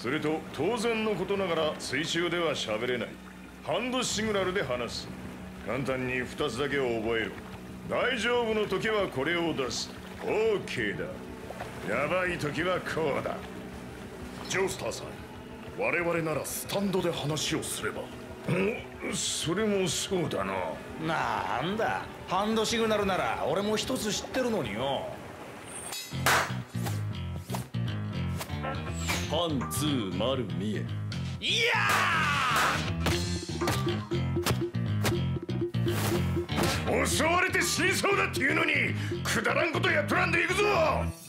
それと当然のことながら水中では喋れない。ハンドシグナルで話す。簡単に2つだけを覚える。大丈夫の時はこれを出す。 OK だ。やばい時はこうだ。 ジョースターさん、我々ならスタンドで話をすれば。 それもそうだな。 なんだ、ハンドシグナルなら俺も一つ知ってるのによ。 パンツー丸見え。 いや襲われて死にそうだっていうのにくだらんことやっとらんでいくぞ。